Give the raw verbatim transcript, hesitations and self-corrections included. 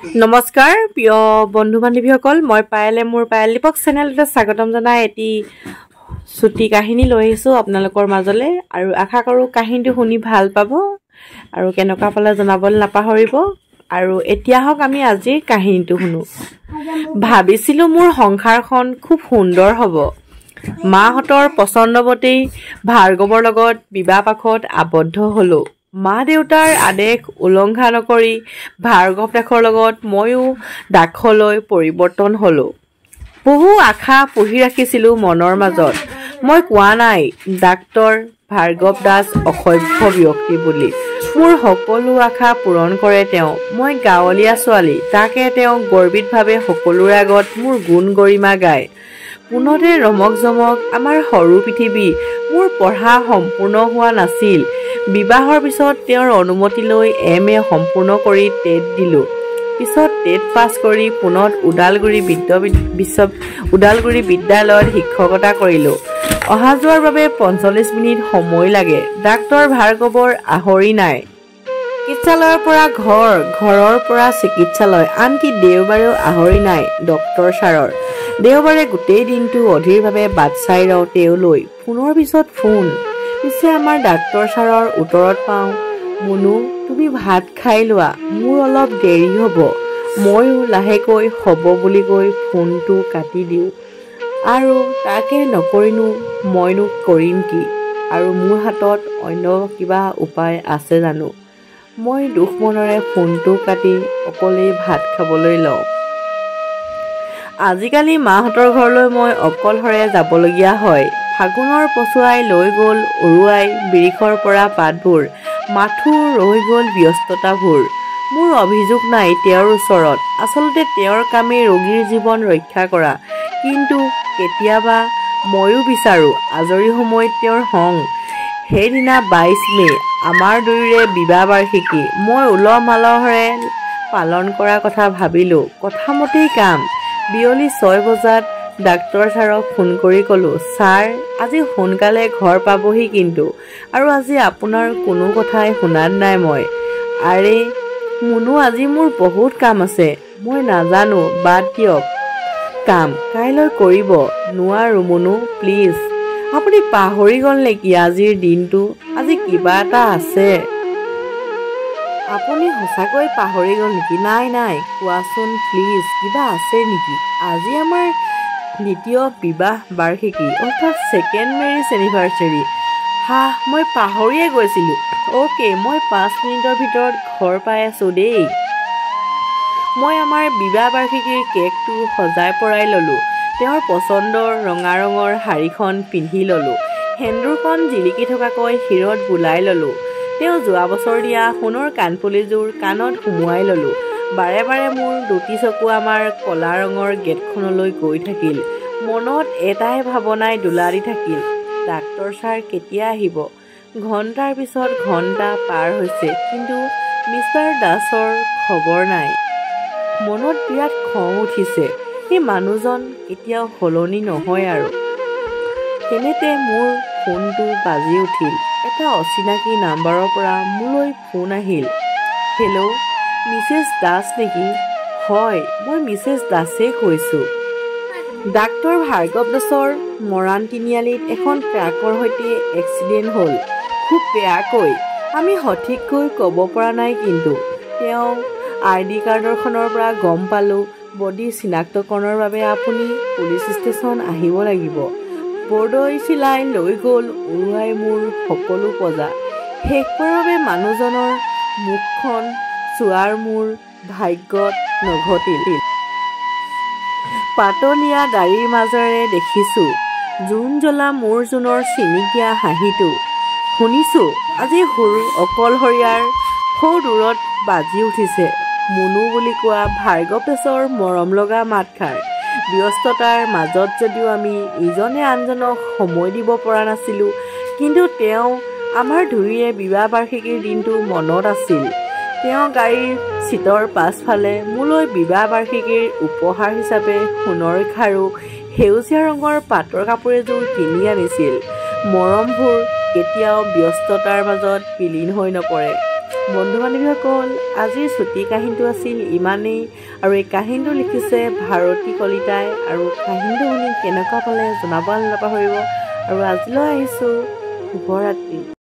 নমস্কাৰ প্ৰিয় বন্ধু বান্ধৱীসকল মই পায়েলে মোৰ পায়েল দীপক চেনেলতে স্বাগতম জনাই এটি ছুটি কাহিনী লৈ আহিছোঁ আপোনালোকৰ মাজলৈ আৰু আশা কৰোঁ কাহিনীটো শুনি ভাল পাব আৰু কেনেকুৱা পালে জনাবলৈ নাপাহৰিব আৰু এতিয়া হওক আমি আজিৰ কাহিনীটো শুনো। ভাবিছিলোঁ মোৰ সংসাৰখন খুব সুন্দৰ হ'ব। মাহঁতৰ পছন্দমতেই ভাৰ্গৱৰ লগত বিবাহপাশত আবদ্ধ হ'লোঁ। মা দেউতাৰ আদেশ উলংঘা নকৰি ভাৰ্গৱ দাসৰ লগত ময়ো দাসলৈ পৰিৱৰ্তন হ'লোঁ। বহু আশা পুহি ৰাখিছিলোঁ মনৰ মাজত। মই কোৱা নাই ডাক্তৰ ভাৰ্গৱ দাস অসভ্য ব্যক্তি বুলি। মোৰ সকলো আশা পূৰণ কৰে তেওঁ। মই গাঁৱলীয়া ছোৱালী, তাকে তেওঁ গৰ্বিতভাৱে সকলোৰে আগত মোৰ গুণ গৰিমা গায়। পোনতে ৰমক জমক আমাৰ সৰু পৃথিৱী। মোৰ পঢ়া সম্পূৰ্ণ হোৱা নাছিল। বিবাহৰ পিছত তেওঁৰ অনুমতি লৈ এম এ সম্পূৰ্ণ কৰি টেট দিলোঁ। পিছত টেট পাছ কৰি পুনৰ ওদালগুৰি বিশ্ব ওদালগুৰি বিদ্যালয়ত শিক্ষকতা কৰিলোঁ। অহা যোৱাৰ বাবে পঞ্চল্লিছ মিনিট সময় লাগে। ডাক্তৰ ভাৰ্গৱৰ আহৰি নাই। চিকিৎসালয়ৰ পৰা ঘৰ, ঘৰৰ পৰা চিকিৎসালয়, আনকি দেওবাৰেও আহৰি নাই ডক্তৰ ছাৰৰ। দেওবাৰে গোটেই দিনটো অধীৰভাৱে বাট চাই ৰওঁ তেওঁলৈ। ফোনৰ পিছত ফোন। পিছে আমাৰ ডাক্তৰ ছাৰৰ উত্তৰত পাওঁ, মুনু তুমি ভাত খাই লোৱা, মোৰ অলপ দেৰি হ'ব। ময়ো লাহেকৈ হ'ব বুলি কৈ ফোনটো কাটি দিওঁ। আৰু তাকে নকৰিনো মইনো কৰিম কি? আৰু মোৰ হাতত অন্য কিবা উপায় আছে জানো? মই দুখ মনেৰে ফোনটো কাটি অকলেই ভাত খাবলৈ লওঁ। আজিকালি মাহঁতৰ ঘৰলৈ মই অকলশৰে যাবলগীয়া হয়। ফাগুনৰ পছুৱাই লৈ গ'ল উৰুৱাই বিৰিখৰ পৰা পাতবোৰ, মাথো ৰৈ গ'ল ব্যস্ততাবোৰ। মোৰ অভিযোগ নাই তেওঁৰ ওচৰত। আচলতে তেওঁৰ কামেই ৰোগীৰ জীৱন ৰক্ষা কৰা। কিন্তু কেতিয়াবা ময়ো বিচাৰোঁ আজৰি সময়ত তেওঁৰ সং। সেইদিনা বাইছ মে', আমাৰ দুয়োৰে বিবাহ বাৰ্ষিকী। মই উলহ মালহেৰে পালন কৰাৰ কথা ভাবিলোঁ। কথামতেই কাম। বিয়লি ছয় বজাত ডাক্তৰ ছাৰক ফোন কৰি ক'লোঁ, ছাৰ আজি সোনকালে ঘৰ পাবহি কিন্তু, আৰু আজি আপোনাৰ কোনো কথাই শুনাত নাই মই। আৰে মুনু আজি মোৰ বহুত কাম আছে। মই নাজানো, বাদ দিয়ক কাম, কাইলৈ কৰিব। নোৱাৰো মুনু প্লিজ। আপুনি পাহৰি গ'ল নেকি আজিৰ দিনটো? আজি কিবা এটা আছে। আপুনি সঁচাকৈ পাহৰি গ'ল নেকি? নাই নাই কোৱাচোন প্লিজ, কিবা আছে নেকি? আজি আমাৰ দ্বিতীয় বিবাহ বাৰ্ষিকী, অৰ্থাৎ ছেকেণ্ড মেৰিজ এনিভাৰ্চাৰী। হা মই পাহৰিয়ে গৈছিলোঁ। অ'কে, মই পাঁচ মিনিটৰ ভিতৰত ঘৰ পাই আছোঁ দেই। মই আমাৰ বিবাহ বাৰ্ষিকীৰ কেকটো সজাই পৰাই ল'লোঁ। তেওঁৰ পচন্দৰ ৰঙা ৰঙৰ শাড়ীখন পিন্ধি ল'লোঁ। সেন্দুৰখন জিলিকি থকাকৈ শিৰত বোলাই ল'লোঁ। তেওঁ যোৱা বছৰ দিয়া সোণৰ কাণফুলিযোৰ কাণত সুমুৱাই ল'লোঁ। বাৰে বাৰে মোৰ দুটি চকু আমাৰ কলা ৰঙৰ গেটখনলৈ গৈ থাকিল। মনত এটাই ভাৱনাই দোলা দি থাকিল, ডাক্তৰ ছাৰ কেতিয়া আহিব? ঘণ্টাৰ পিছত ঘণ্টা পাৰ হৈছে, কিন্তু মিষ্টাৰ দাসৰ খবৰ নাই। মনত বিৰাট খং উঠিছে। সেই মানুহজন কেতিয়াও সলনি নহয় আৰু। তেনেতে মোৰ ফোনটো বাজি উঠিল। এটা অচিনাকি নাম্বাৰৰ পৰা মোলৈ ফোন আহিল। হেল্ল', মিছেছ দাস নেকি? হয়, মই মিছেছ দাসেই কৈছোঁ। ডাক্তৰ ভাৰ্গৱ দাসৰ মৰাণ তিনিআলিত এখন ট্ৰাকৰ সৈতে এক্সিডেণ্ট হ'ল, খুব বেয়াকৈ। আমি সঠিককৈ ক'ব পৰা নাই, কিন্তু তেওঁ আই ডি কাৰ্ডৰখনৰ পৰা গম পালোঁ বডি চিনাক্তকৰণৰ বাবে আপুনি পুলিচ ষ্টেচন আহিব লাগিব। বৰদৈ চিলাই লৈ গ'ল উৰুৱাই মোৰ সকলো পজা। শেষবাৰৰ বাবে মানুহজনৰ মুখখন চোৱাৰ মোৰ ভাগ্যত নঘটিল। পাতলীয়া দাড়িৰ মাজেৰে দেখিছোঁ জোন জ্বলা মোৰ জোনৰ চিনিকীয়া হাঁহিটো। শুনিছোঁ আজি সুৰ অকলশৰীয়াৰ সৌ দূৰত বাজি উঠিছে মুনু বুলি কোৱা ভাৰ্গৱ দাসৰ মৰম লগা মাতষাৰ। ব্যস্ততাৰ মাজত যদিও আমি ইজনে আনজনক সময় দিব পৰা নাছিলোঁ, কিন্তু তেওঁ আমাৰ দুয়োৰে বিবাহ বাৰ্ষিকীৰ দিনটো মনত আছিল। তেওঁ গাড়ীৰ চিটৰ পাছফালে মোলৈ বিবাহ বাৰ্ষিকীৰ উপহাৰ হিচাপে সোণৰ খাৰু, সেউজীয়া ৰঙৰ পাটৰ কাপোৰ এযোৰ কিনি আনিছিল। মৰমবোৰ কেতিয়াও ব্যস্ততাৰ মাজত বিলীন হৈ নপৰে। বন্ধু বান্ধৱীসকল, আজিৰ ছুটি কাহিনীটো আছিল ইমানেই। আৰু এই কাহিনীটো লিখিছে ভাৰতী কলিতাই। আৰু কাহিনীটো শুনি কেনেকুৱা পালে জনাব নাপাহৰিব। আৰু আজিলৈ আহিছোঁ, শুভৰাত্ৰি।